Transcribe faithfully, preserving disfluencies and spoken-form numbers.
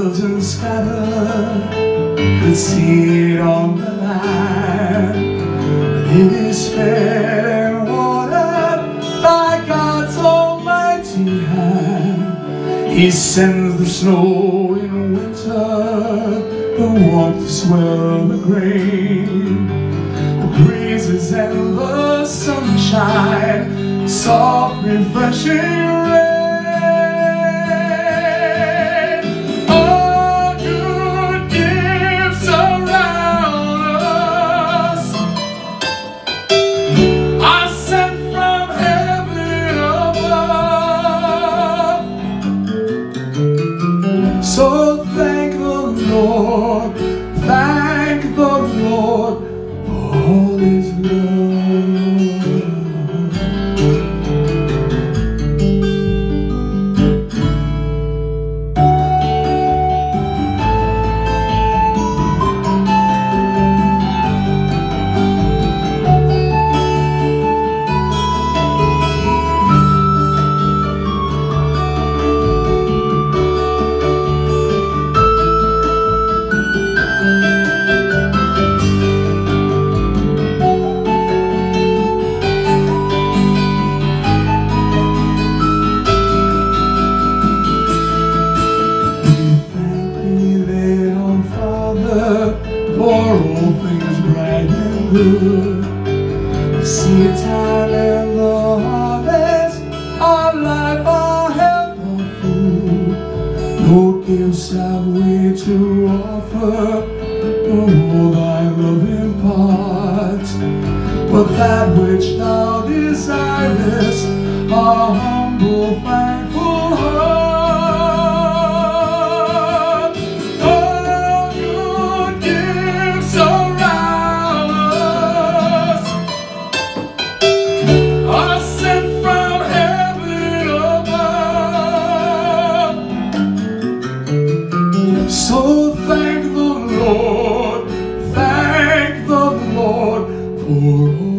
fields and scattered, could see it on the land. But it is fed and watered by God's almighty hand. He sends the snow in winter, the warmth to swell the grain, the breezes and the sunshine, soft refreshing rain. All good gifts around us are sent from heaven above. So thank the Lord, thank the Lord for all His love. For all things bright and good, the seed time and the harvest, our life, our health, our food. No gifts have we to offer, no more thy love imparts, but that which thou desirest, our humble, thankful heart. So thank the Lord, thank the Lord for all.